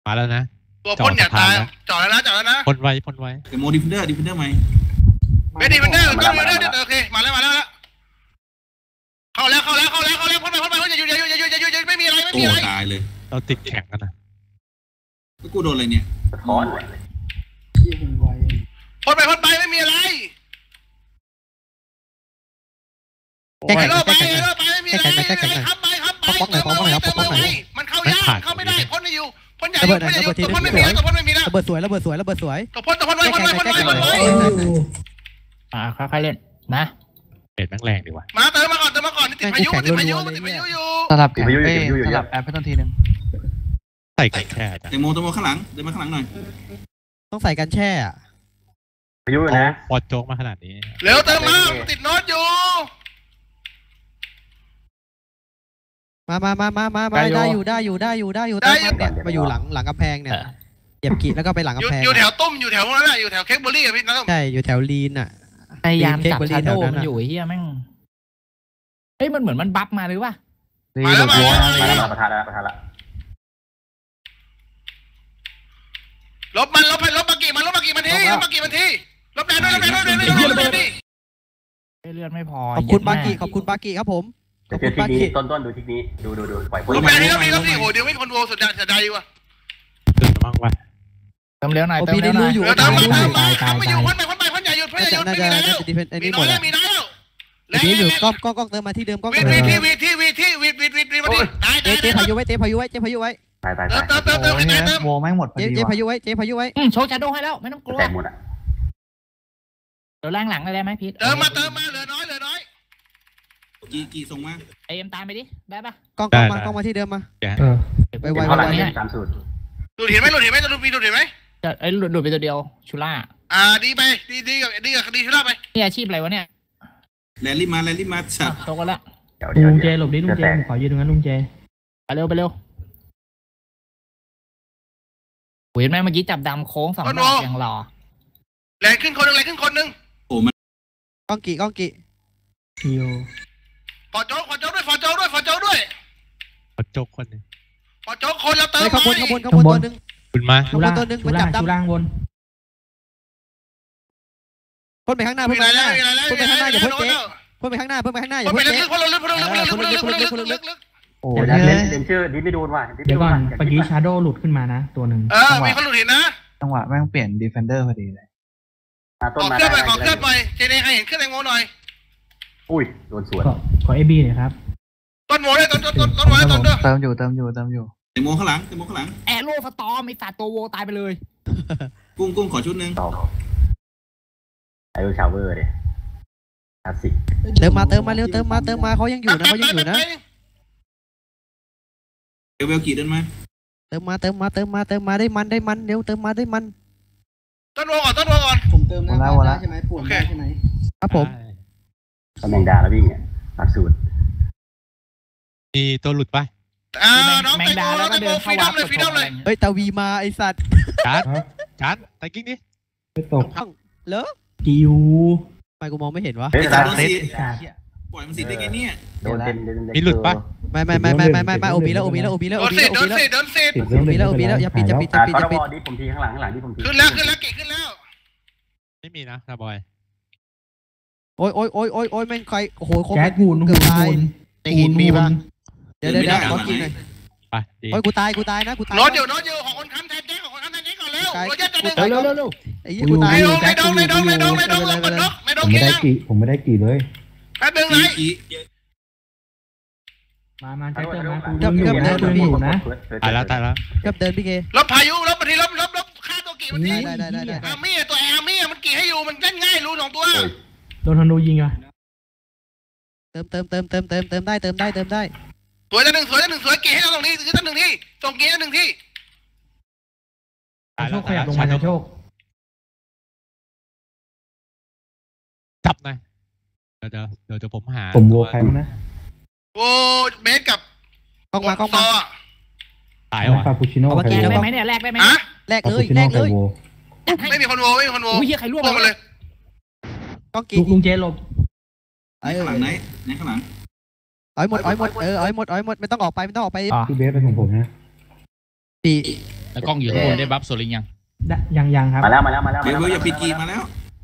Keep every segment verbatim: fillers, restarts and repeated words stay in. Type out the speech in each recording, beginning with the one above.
มาแล้วนะตัวพ่นอย่าตายจอดแล้วนะจอดแล้วนะพ่นไว้พ่นไว้เดี๋ยวโมดิฟเฟนเดอร์ดิฟเฟนเดอร์ไหมไม่ดิฟเฟนเดอร์ก็ดิฟเฟนเดอร์โอเคมาแล้วมาแล้วเข้าแล้วเข้าแล้วเข้าแล้วเข้าแล้วพ่นไปพ่นไปพ่นอย่าหยุดอย่าหยุดอย่าหยุดอย่าหยุดไม่มีอะไรไม่มีอะไรตายเลยเราติดแข่งกันนะแล้วกูโดนอะไรเนี่ยถอนพ่นไปพ่นไปไม่มีอะไรแก้ไขไปแก้ไขไปไม่มีอะไรแก้ไขครับไปครับไปเติมไว้เติมไว้มันเข้ายากเข้าไม่ได้พ่นไม่อยู่พ่นใหญ่พ่นใหญ่ตัวพ่นไม่มีตัวพ่นไม่มีนะระเบิดสวยระเบิดสวยระเบิดสวยตัวพ่นตัวพ่นไว้พ่นไว้พ่นไว้พ่นไว้อ่าค่อยๆเล่นนะเด็ดแม่งแรงดีว่ะมาเติมมาก่อนเติมมาก่อนติดพายุติดพายุติดพายุอยู่สลับติดพายุอยู่สลับแอปไปต้นทีนึงใส่กันแช่เดโมตัวโมข้างหลังเดินมาข้างหลังหน่อยต้องใส่กันแช่อะพายุนะปอดโจ๊กมาขนาดนี้เร็วเติมมาติดโน้ตอยู่มามามามามามาได้อยู่ได้อยู่ได้อยู่ได้อยู่ได้เนี่ยมาอยู่หลังหลังกำแพงเนี่ยเหยียบกีดแล้วก็ไปหลังกำแพงอยู่แถวต้มอยู่แถวนั้นแหละอยู่แถวเค้กเบอร์รี่อะพี่น้องใช่อยู่แถวลีนอ่ะพยายามจับชาโดมันอยู่เฮียแม่งเฮ้ยมันเหมือนมันบัฟมาหรือวะมาแล้วมามาแล้วประธานแล้วประธานละลบมันลบไปลบมากี่มันลบมากี่มันทีลบมากี่มันทีลบแดงด้วยลบแดงด้วยลบแดงด้วยลบแดงด้วยเลือดไม่พอขอบคุณบากิขอบคุณบากิครับผมขอบคุณบากิต้นต้นดูทิศนี้ดูดูดูปล่อยลบแดงนี่ลบนี่ลบนี่โอ้เดี๋ยวไม่คนโวสุดจะได้วะเติมบ้างวะเติมเร็วหน่อยเติมเร็วหน่อยเติมมาเติมมาเขาไม่อยู่คนไปคนไปคนใหญ่หยุดคนใหญ่หยุดไม่มีแล้วมีน้อยแล้วมีน้อยแล้วแล้วนี้อยู่ก้องก้องก้องเติมมาที่เดิมก้องวีดวีดวีดที่วีดที่วีดวีดวีดวีดมาดิตายตายเจ๊พายุไว้เจ๊พายุไว้เจ๊พายุไว้ตายตายเติมเติมเติมเติมเติมเติมโมไม่หมดเจ๊เจ๊พายุไว้เจ๊พายุไว้โชว์ชาโดให้แล้วไม่ต้องกลัวแต่หมดอ่ะเดี๋ยวล่างหลังได้ไหมพีทเติมมาเติมมาเหลือน้อยเหลือน้อยกี่กี่ส่งมาเอ็มตามไปดิได้ปะก้องก้องมาก้องมาที่เดิมมาไปไวไวเนี่ยตามสูตรหลุดเห็นไหมหลุดเห็นไหมจะหลุดมีหลุดเห็นไหมจะไอ้หลุดหลุดไปตัวเดียวชูล่าอ่าดีไปดีดีกับดีกับดีชูล่าไปนี่อาชีพอะไรวะเนี่ยแลนลี่มาแลนลี่มาสับตกกันละลุงเจหลบดิลุงเจขอยืนตรงนั้นลุงเจไปเร็วไปเร็วเห็นไหมเมื่อกี้จับดำโค้งสองดอกอย่างหล่อแรงขึ้นคนหนึ่งแรงขึ้นคนหนึ่งโอ้มันก้องกี่ก้องกี่คิวฟอโจ๊กฟอโจ๊กด้วยฟอโจ๊กด้วยฟอโจ๊กด้วยฟอโจ๊กคนนึงฟอโจ๊กคนแล้วเติมข้างบนข้างบนข้างบนตัวนึงคุณมาข้างบนตัวนึงมันจับดำชูล่างบนพ่นไปข้างหน้าพ่นไปข้างหน้าพ่นไปข้างหน้าอย่าพ่นเจ๊พ่นไปข้างหน้าพ่นไปข้างหน้าอย่าพ่นเจ๊พ่นลึกพ่นลึกพ่นลึกพ่นลึกพ่นลึกพ่นลึกพ่นลึกลึกโอ้ยเล่นเล่นชื่อดิไม่โดนว่ะเดี๋ยวก่อนเมื่อกี้ชาโดหลุดขึ้นมานะตัวหนึ่งเออมีคนหลุดเห็นนะจังหวะแม่งเปลี่ยนดีเฟนเดอร์พอดีเลยขอเคลื่อนไปขอเคลื่อนไปเจเนใครเห็นเคลื่อนแตงโมหน่อยอุ้ยโดนสวนขอเอบีหน่อยครับต้นโมเลยต้นต้นต้นต้นโมเลยต้นเด้อเติมอยู่เติมอยู่เติมอยู่เดโมข้างหลังเดโมข้างหลังแอโร่สตอร์มีสัตว์ตัวโวตายไปเลยกุ้งกุ้งขอชุดนึงไอโอชาวเวอร์เลยคลาสสิกเติมมาเติมมาเร็วเติมมาเติมมาเขายังอยู่นะเขายังอยู่นะเวลเวลกี่เดินมาเติมมาเติมมาเติมมาเติมมาได้มันได้มันเร็วเติมมาได้มันต้นโมก่อนต้นโมก่อนผมเติมแล้วได้ใช่ไหมปวดได้ใช่ไหมครับผมตำแหน่งดาแล้ววิ่งเนี่ยหลักสูตรมีตัวหลุดไปอ่าน้องแมงดาแล้วก็เดินฟรีดอมเลยฟรีดอมเลยเฮ้ยตาวีมาไอสัตว์ชาร์จชาร์จไตกิ้งดิไม่ตกเหรอกิวทำไมกูมองไม่เห็นวะไอ้สัตว์โดนสีปล่อยมันสีได้ไงเนี่ยโดนเต็มมีหลุดปะไม่ไม่ไม่ไม่ไม่ไม่ไม่โอบีแล้วโอบีแล้วโอบีแล้วโอบีแล้วโอบีแล้วโดนเศษโดนเศษโอบีแล้วโอบีแล้วอย่าปิดอย่าปิดอย่าปิดอย่าปิดดิผมทีข้างหลังข้างหลังดิผมทีขึ้นแล้วขึ้นแล้วกี่ขึ้นแล้วไม่มีนะนะบอยโอ้ยโอ้ยโอ้ยโอ้ยโอ้ยแม่งใครโอ้โหแก๊สหูนหูนหูนหินมีป่ะเดี๋ยวเดี๋ยวเดี๋ยวขอกินหน่อยไปโอ้ยกูตายกูตายนะกูตายรถอยู่รถอยู่ของคนค้ำแทนแจ๊ของคนค้ำแทนแจ๊ก่อนเร็วรถยัดจะดึงเร็วเร็วเร็วไอ้ยี่กูตายไม่โดนไม่โดนไม่โดนไม่โดนไม่โดนไม่โดนไม่โดนไม่ได้กี่ผมไม่ได้กี่เลยแป๊บนึงไหนมามาใช้เติมมาเกือบเดินอยู่นะตายแล้วตายแล้วเกือบเดินพี่เกลบพายุลบมาทีลบลบลบฆ่าตัวกี่มันทีได้ได้ได้อามี่ตัวอามี่มันกี่ให้อยู่มันง่ายง่ายรู้สองตัวโดนธนูยิงอ่ะเติมเติมเติมเติมเติมเติมได้เติมได้เติมได้สวยจะหนึ่งสวยจะหนึ่งสวยกี่ให้เราตรงนี้คือตั้งหนึ่งที่ส่งกี่ให้หนึ่งที่โชคขยับลงมาโชคจับหน่อยเดี๋ยวเดี๋ยวเดี๋ยวผมหาผมโวใครนะโอ้เบสกับกล้องมากล้องมาตายว่ะคาปูชิโน่แลกได้ไหมเนี่ยแลกได้ไหมแลกเลยแลกเลยไม่มีคนโวไม่มีคนโวอุ้ยใครล่วงเลยกล้องกินลุงเจหลบไอ้ข้างหลังไหนไหนข้างหลังอ้อยหมดอ้อยหมดเอออ้อยหมดอ้อยหมดไม่ต้องออกไปไม่ต้องออกไปพี่เบสเป็นของผมนะปีแล้วกล้องอยู่ข้างบนได้บัฟโซลิงยังยังยังครับมาแล้วมาแล้วมาแล้วเดี๋ยวเวลอย่าปิดกีมาแล้ว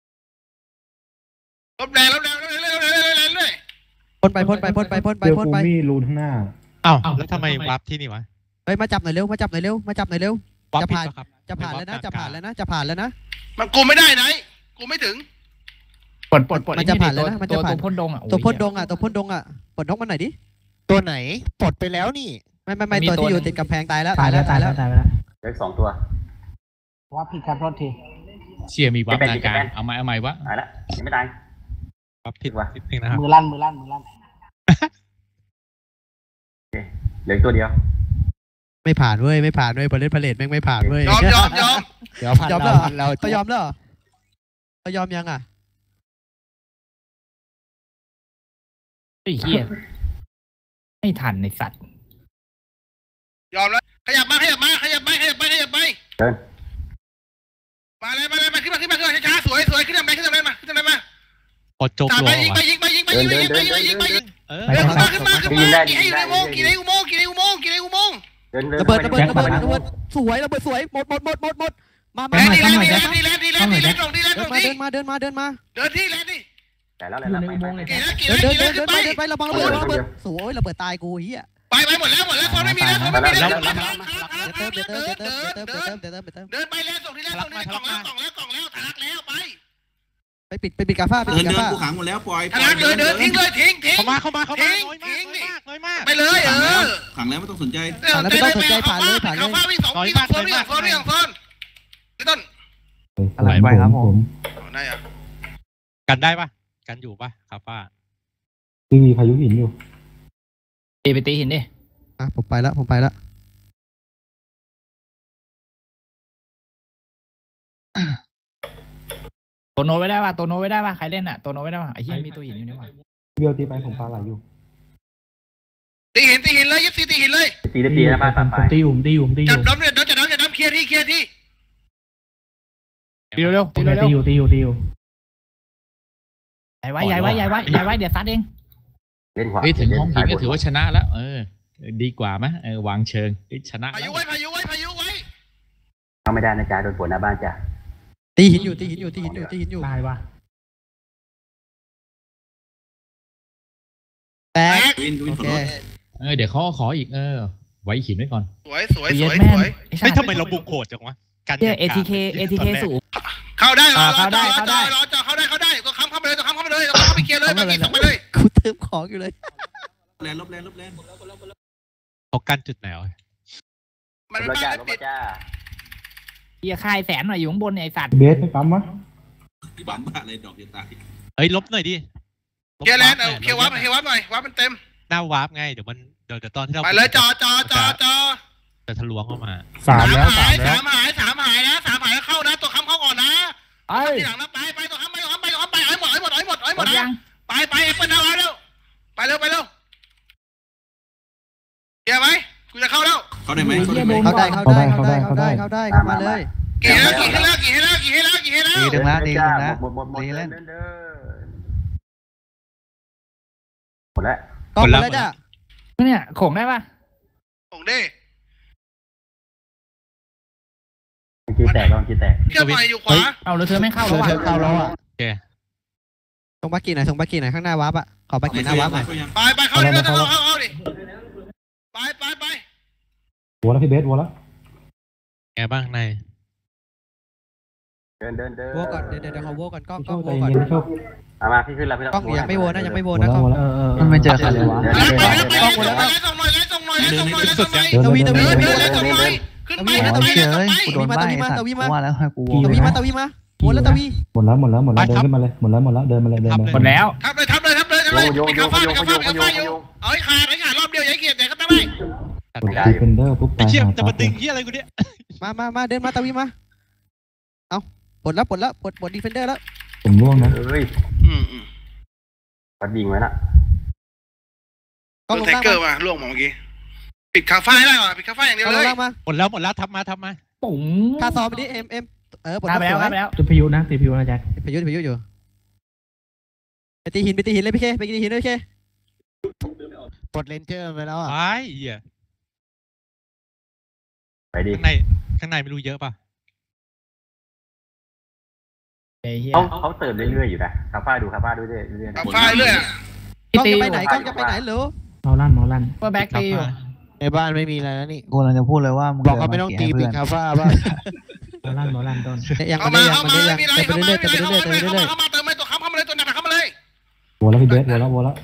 ลบแดงลบแดงลบแดงลบแดงลบแดงเลยพ่นไปพ่นไปพ่นไปพ่นไปเจอพ่นกูไปมีรูนข้างหน้าอ้าวแล้วทำไมวาร์ปที่นี่วะเฮ้ยมาจับหน่อยเร็วมาจับหน่อยเร็วมาจับหน่อยเร็ววาร์ปจะผิดผ่านปะครับจะผ่านแล้วนะจะผ่านแล้วนะจะผ่านแล้วนะมันกูไม่ได้ไหนกูไม่ถึงปลดปลดปลดมันจะผ่านแล้วนะมันจะตัวผ่านตัวพ่นดงอ่ะตัวพ่นดงอ่ะตัวพ่นดงอ่ะปลดนกมันหน่อยดิตัวไหนปลดไปแล้วนี่ไม่ไม่ไม่ตัวที่อยู่ติดกำแพงตายแล้วตายแล้วตายแล้วตายไปแล้วเล็กสองตัวว่าผิดครับโทษทีเชียร์มีบัฟนากลางเอาไหมเอาไหมวะตายแล้วยังไม่ตายวาร์ปผิดนิดนึงนะครับมือลั่นมือลั่นมือลั่นเหลือตัวเดียวไม่ผ่านเว้ยไม่ผ่านเว้ยพอเล่นพาเลทแม่งไม่ผ่านเว้ยยอมยอมยอมเดี๋ยวพันยอมเราแล้วพันเราเขายอมแล้วเขายอมยังอ่ะไอ้เหี้ยไม่ทันในสัตว์ยอมแล้วขยับมาขยับมาขยับไปขยับไปขยับไปเดินมาเลยมาเลยมาขึ้นมาขึ้นมาขึ้นมาช้าๆสวยสวยขึ้นมาขึ้นมามาขึ้นมามาพอจบจ่าโลไปกยิงไปว่ะยิงไปยิงไปยิงไปยิงไปยิงไปยิงไปยิงเออเดินขึ้นมาขึ้นมาขึ้นมากี่ในอุโมงค์กี่ในอุโมงค์กี่ในอุโมงค์กี่ในอุโมงค์เดินเดินระเบิดระเบิดระเบิดระเบิดสวยระเบิดสวยหมดหมดหมดหมดหมดมามาแลนมาดีแลนดีแลนดีแลนดีแลนดีแลนตรงดีแลนตเดิรนงมาดีเดินมาเดินมาเดินมาเดินที่แลนดีแต่แล้วแล้วไปไปกี่แล้วกี่เดิแล้วนเดินกี่เดิแล้วนเดิขึ้นนไปเดินไประวังระเบิดระวังระเบิดสวยระเบิดตายกูเฮียไปไปหมดแล้วหมดแล้วคนไม่มีแล้วคนไม่มีแล้วเดินเติมเติมเติมเดินเติมเดินเติมเดินเติมเติมเติมเดินไปแล้วส่งที่แล้วส่งที่กล่องแล้วกล่องแล้วกล่องแล้วทะลักแล้วไปไปปิดไปปิดกาฟ้าไปเดิปินดกาเดินฟ้ากูขังหมดแล้วปล่อยทะลักเดินเดินทิ้งเลยทิ้งทิ้งเข้ามาเข้ามาเข้ามาทิ้งน้อยมากทิ้งน้อยมากน้อยมากไปเลยเออขังแล้วไม่ต้องสนใจเขาฟ้าวิ่งสองวิ่งสองโซนวิ่งสองโซนวิ่งสองโซนพี่ต้นอะไรไปครับผมได้อะกันได้ปะกันอยู่ปะคาฟ้าทีวีพายุหินอยู่ตีไปตีหินดิอ่ะผมไปแล้วผมไปแล้วตัวโนไว้ได้ป่ะตัวโนไว้ได้ป่ะใครเล่นอ่ะตัวโนไว้ได้ป่ะไอ้เหี้ยมีตัวหินอยู่นี่หว่าเบี้ยวตีไปผมปลาไหลอยู่ตีหินตีหินเลยยึดตีตีหินเลยตีได้ตีนะบ้านไปตีอุ่มตีอุ่มตีอจับยู่น้ำเนี่ยจับน้ำจับน้ำเคลียร์ที่เคลียร์ที่ตีเร็วๆตีตีเร็วอยู่ตีอยู่ตีอยู่ๆใหญ่ไว้ใหญ่ไว้ใหญ่ไว้ใหญ่ไว้เดี๋ยวซัดเองเล่นขวาเฮ้ยถึงห้องหินก็ถือว่าชนะแล้วเออดีกว่าไหมเออวางเชิงชนะพาแล้ยุวไว้พายุไว้พายุไว้เข้าไม่ได้นะจ๊ะโดนปวดหน้าบ้านจ้ะตีหินอยู่ตีหินอยู่ตีหินอยู่ตีหินอยู่ตายว่ะแตกวินวินโอขอเคโทษเออเดี๋ยวเขาขออีกเออไว้หินไว้ก่อนสวยสวยสวยแม่สวยเฮ้ยทำไมเราบุกโหดจังวะกันเหี้ย เอ ที เค เอ ที เค สูงเข้าได้รอรอเข้าได้รอเข้าได้รอเข้าได้เข้าได้ตัวค้ำเข้าไปเลยตัวค้ำเข้าไปเลยตัวค้ำเข้าไปเคลียร์เลยมากี่ส่งไปเลยกูเติมของอยู่เลยแลนลบแลนลบแลนเขากันจุดไหนวะมันรไม่ถป้าจ้าย รปิถดจ้าเหี้ยค่ายแสนหน่อยอยู่ข้างบนเนี่ยไอ้สัตว์เบสไม่ปั๊มวะบัมบ้าอะไรดอกจะตายเฮ้ยลบหน่อยดิเคลียร์แลนด์เอาเคลียร์วับเคลียร์วับหน่อยวับมันเต็มหน้าวาร์ปไงเดี๋ยวมันเดี๋ยวเดี๋ยวตอนที่เราไปเลยจอจอจอจอจะทะลวงเข้ามาสามแล้วสาหาม ยแล้วสามหายสามหายนะสามหายเข้านะตัวค้ำเข้าก่อนนะเอ้ยทีหลังนะไปไปตัวค้ำไปตัวค้ำไปตัวค้ำไปเอาหมดเอาหมดเอาหมดเอาหหมมดดยันะงไปไปเอเปิลเอาเร็วไปเร็วไปเร็วเคลียร์ไหมกูจะเข้าแล้วเขาได้ไหมเขาได้ไหมเข้าได้เข้าได้เข้าได้เข้าได้เข้าได้เข้ามาเลยกี่ให้แล้วกี่ให้แล้วกี่ให้แล้วกี่ให้แล้วกี่ให้แล้วตีถึงแล้วตีถึงแล้วหมดหมดหมดตีเดิเล่นนเดินเดินหมดแล้วกล้องหมดแล้วจ้ะเนี่ยโขงได้ป่ะส่งดิจีแตกลองจีแตกเครื่องไฟอยู่ขวาเอาแล้วเธอไม่เข้าแล้วเธอ่ะอเข้าแล้วอ่ะโอเคส่งบักกี้หน่อยส่งบักกี้หน่อยข้างหน้าวาร์ปอ่ะขอบักกี้หน้าวาร์ปหน่อยไปไปเข้าดิเข้าเข้าเข้าดิไปไปไปวัวแล้วพี่เบสวัวแล้วไงบ้างในเดินเดินเดินโวก่อนเดี๋ยวเดี๋ยวเขาโวก่อนกล้องโชกล้องคโวใจก่อนเย็นๆโชคเอามาพี่ขึ้นแล้วพี่กล้องยังไม่โวนะยังไม่โววัวนะแล้วกล้องวัวแล้วเออเออมันไม่เจอใครเลยวะไปแล้วไปแล้วส่งหน่อยส่งหน่อยส่งหน่อยส่งหน่อยส่งหน่อยตวีตวีเดินตวีเดินเลยส่งหน่อยขึ้นไปอ๋ขึ้นอไปเชื่อขึ้นเอ้ยไปกูโดนใบ้สัตว์กูว่าแล้วให้กูตวีมาตวีมาโวแล้วตวีหมดแล้วหมดแล้วหมดแล้วเดินขึ้นมาเลยหมดแล้วหมดแล้วเดินมาเลยเดินมาหมดแล้วทับเลยทับเลยทับเลยทับเลยปิดคาฟ้าปิดคาฟ้าปิดคาฟ้าอยู่เอาให้ขาดให้ขาดรอบเดียวอย่าให้เกียรติแต่ก็ตั้งได้ดีเฟนเดอร์ปุ๊บไอ้ตายเชี่ยหาจะมาดึงเหี้ยอะไรกูเนี่ยมามามาเดินมาตวีมาเอาปลดแล้วปลดแล้วปลดปลดดีเฟนเดอร์แล้วผมร่วงนะเฮ้ยอืมอืมปัดยิงไว้นะกล้องโดลนงไทล่างเกอมาร์มาล่วงเมื่อกี้ปิดคาฟ้าให้ได้ก่อนปิดคาฟ้าอย่างเดีกยวล้องเลยลงล่างมาหมดแล้วหมดแล้วทับมาทับมาปุ๋งค่าซอมไปดิเอ็มเอ็มเออปลดฆ่าไปแล้วสวยฆ่าไปแล้วติดพายุนะติดพายุนะแจ็คพายุพายุอยู่ไปตีหินไปตีหินเลยพี่เคไปตีหินเลยพี่เคปลดเลนเจอร์ไปแล้วอ่ะไอ้เหี้ยไปดิข้างในข้างในไม่รู้เยอะป่ะไอ้เหี้ยเขาเขาเติมเรื่อยๆอยู่นะคาฟ้าดูคาฟ้าดูเรื่อยๆเอาฟ้าเรื่อยกล้องจะไปไหนกล้องจะไปไหนหรือเมาลั่นเมาลั่นว่าแบ็คตีอยู่ในบ้านไม่มีอะไรแล้วนี่กูกำลังจะพูดเลยว่ามึงบอกเขาไม่ต้องตีปิงคาฟ้าบ้างเมาลั่นเมาลั่นต้นยังเข้าไม่มาได้ยังเข้าไม่มาได้ยังมีอะไรเติมไปเข้ามาเรื่อยๆเติมไปมีอะไรเรื่อยๆเติมไปเข้ามาเรื่อยเข้ามาเติมไปตัวค้ำเข้ามาเลยตัวหนักเข้ามาเลยโวแล้วพี่เบสโวแล้วโวแล้ว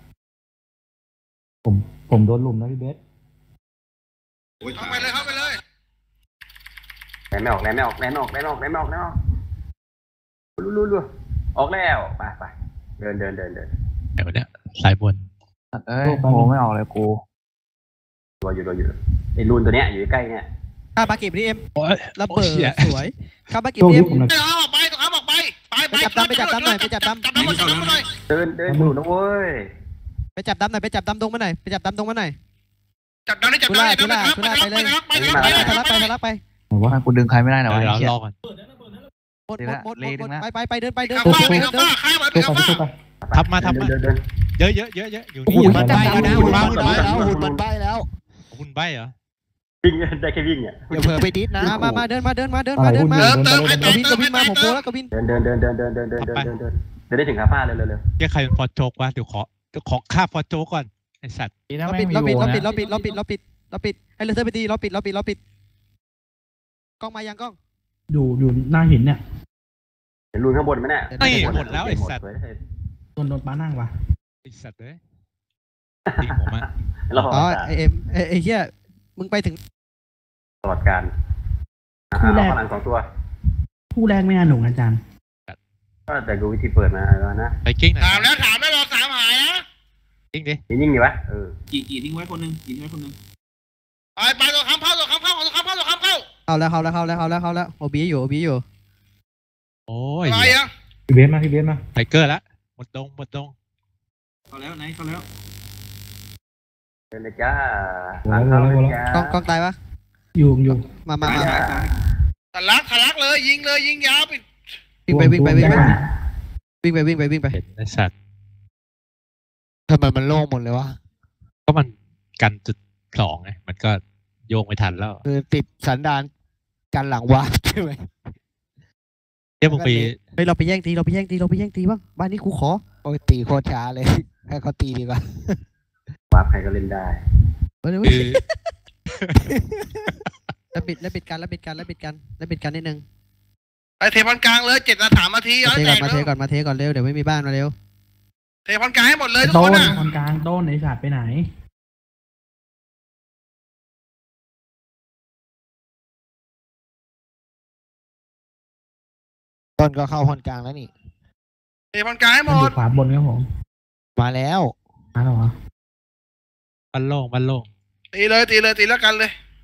ผมผมโดนลุมนะพี่เบสโอ้ยเข้าไปเลยเข้าไปเลยแรงไม่ออกแรงไม่ออกแรงไม่ออกแรงไม่ออกแรงไม่ออกแรงไม่ออกลุ้นลุ้นลุ้นออกแล้วไปไปเดินเดินเดินเดินเดี๋ยวเนี้ยสายบนเอ้ยโมไม่ออกเลยกูตัวอยู่ตัวอยู่ไอ้รูนตัวเนี้ยอยู่ใกล้เนี่ยๆข้าบากิบดีเอ็มโอ้ยระเบิดโอ้ยสวยข้าบากิบโชคดียุเอ็บมผมหน่อยไปเอาออกไปตัวค้ำออกไปไปไปไปจับดำไปจับดำหน่อยไปจับดำจับดำหมดจับดำหมดเลยเดินเดินอยู่นะเว้ยไปจับดำหน่อยไปจับดำตรงมาหน่อยไปจับดำตรงมาหน่อยจับดำนี่จับทุดำล่านี่ทุจับล่าดำทุไปล่าครับไปไปเลยครับไปครับไปครับไปทะลักไปทะลักไปผมว่ากูดึงใครไม่ได้หรอวะเดี๋ยวไอ้เหี้ยรอก่อนหมดหมดหมดหมดหมดไปไปไปเดินไปเดินข้าไปฟ้าไปเดินข้าฟ้าข้าไปโชคข้าไปฟ้าโชคไปทับมาทับมาเดินเดินเยอะเยอะเยอะเยอะอยู่โอ้นี่โหมันใบใบแล้วนะหุ่หุ่นนบ้าบ้าหุ่นหุ่นบ้าบ้าแล้วหุ่นมันใบแล้วหุ่นใบเหรอวิ่งได้แค่วิ่งเนี่ยอย่าเผลอไปดิสนะมามามาเดินมาเดินมาเดินอะมาไรเดินหุ้นมาเดินเติมไปเติมเลยให้กเติวิมนกเติวิมนให้มาเติผมมโปแล้วกวินเดินเดินเดินเดินเดินเดินเดินเดินได้ถึงคาฟ้าเลยเร็วเร็วเรียกใครเป็นฟอร์โจกวะเดี๋ยวขอเดี๋ยวขอค่าฟอร์โจกก่อนไอสัตว์ดีนะเราแม่ปิงดมีเราโวปิดเรานะปิดเราปิดเราปิดเราปิดเราปิดให้เลเซอร์ไปตีเราปิดเราปิดเราปิดกล้องมายังกล้องอยู่อยู่หน้าหินเนี่ยเห็นรูนข้างบนไหมเนี่ยหมดแล้วไอสัตว์โดนโดนป้านั่งวะไอสัตว์เลยตีผมอะเราอ๋อไอเอ็มไอไอเฮียมึงไปถึงตลอดการเอาพลังสองตัวคู่แรกไม่น่าหนุกอาจารย์ก็แต่ดูวิธีเปิดมาแล้วนะไปกิ้งหน่อยถามแล้วถามแล้วรอสามหายนะกิ้งดิยิ่งดีวะเออกี่กี่ทิ้งไว้คนหนึ่งกี่ทิ้งไว้คนหนึ่งไปไปตัวค้ำเข้าตัวค้ำเข้าตัวค้ำเข้าตัวค้ำเข้าเอาแล้วเข้าแล้วเข้าแล้วเข้าแล้วเข้าแล้วโอบีอยู่โอบีอยู่โอ้ยอะไรอ่ะพี่เบสมาพี่เบสมาไทเกอร์ละหมดดงหมดดงเข้าแล้วไหนเข้าแล้วเดินเลยจ้าโวแล้วโวแล้วโวแล้วกล้องกล้องตายปะอยู่อยู่มามามาทะลักทะลักเลยยิงเลยยิงยาวปิดวิ่งไปวิ่งไปวิ่งไปวิ่งไปวิ่งไปวิ่งไปเห็นไอสัตว์ทำไมมันโล่งหมดเลยวะก็มันกันจุดสองไงมันก็โยงไม่ทันแล้วคือติดสันดานกันหลังวาร์ปใช่ไหมเดี๋ยวมึงไปเฮ้ยเราไปแย่งตีเราไปแย่งตีเราไปแย่งตีบ้างบ้านนี้กูขอโอ้ยตีโคตรช้าเลย ให้เขาตีดีกว่าวาร์ปใครก็เล่นได้เฮ้ยคือแล้วปิดแล้วปิดกันแล้วปิดกันแล้วปิดกันแล้วปิดกันนิดนึงไปเทพันกลางเลยเจ็ดนาทีสามนาทีมาเอาเทแตก่อนกมาเทเร็วก่อนมาเทก่อนเร็วเดี๋ยวไม่มีบ้านมาเร็วเทพันกลางให้หมดเลยทุกต้คนนอ่ะคนกลางต้นไอ้สัตว์ไปไหนต้นก็เข้าพอนกลางแล้วนี่เทพันกลางให้หมมันอยู่ดขวาบนครับผมมาแล้วมาแล้วเหรอบันโล่งบันโล่งตีเลยตีเลยตีแล้วกันเลย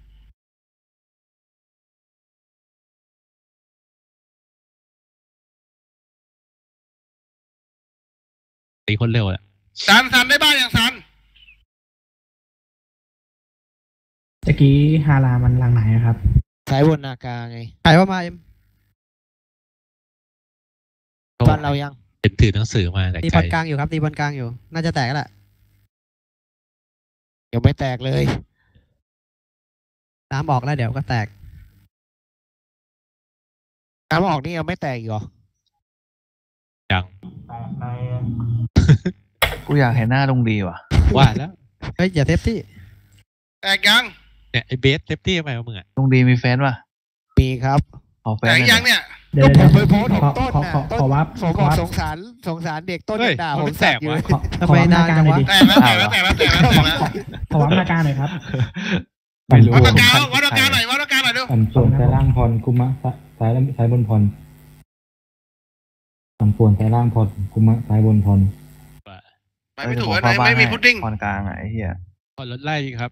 ตีคนเร็วอะสันสันได้บ้านอย่างสันตะกี้ฮารามันหลังไหนอะครับสายบนนากาไงถ่ายว่ามาเอ็มบ้านเรายังเห็นถือหนังสือมาแต่ตีไกบลอลกลางอยู่ครับตีบอลกลางอยู่ น่าจะแตกแล้วแหละยังไม่แตกเลยน้ำออกแล้วเดี๋ยวก็แตกน้ำออกนี่ยังไม่แตกอีกเหรอยังกูอยากเห็นหน้าลุงดีว่ะว่าแล้วเฮ้ยอย่าเทปที่แตกยังเนี่ยไอเบสเซฟตี้ทำไมวะมึงอะลุงดีมีแฟนป่ะมีครับขอแฟแตนกหน่อยยังเนี่ยเดี๋ยวก็เดี๋ผยวมไปโพสต์ของต้นขอน่ะขอต้นขอวับผมขบออกวับสงสารสงสารเด็กต้นเฮ้ยด่ามัผนมไม่แตกวะขอทำขอไมวับหนาน้าน กลาจังงหน่อวะยดิแตกแล้วแตกแล้วแตกแล้วแตกแล้วแตกแล้วขอวับหน้ากลางหน่อยครับไม่รู้วัดตะกาววัดตะกาวหน่อยวัดตะกาวหน่อยดูต่ำส่วนสายล่างพรกุมะสายสายบนพรต่ำส่วนสายล่างพรกุมะสายบนพรไปไม่ถูกนะไม่มีพุดดิ้งคนกลางอะไอ้เหี้ยพอรถไล่ครับ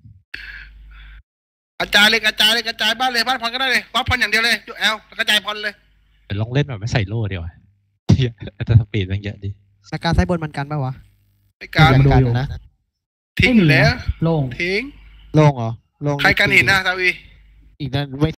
กระจายเลยกระจายเลยกระจายบ้านเลยบ้านพรก็ได้เลยวัดพรอย่างเดียวเลยแอลกระจายพรเลยเดี๋ยวลองเล่นแบบไม่ใส่โล่เดียวาเหี้ยอัตราสปีดมันเยอะดีนาการซ้ายบนมันกันปะวะไม่การมาดูอยู่นะทิ้งอยู่แล้วโล่งทิ้งโล่งเหรอโล่งใครกันหินนะตาวีอีกนั้นไม่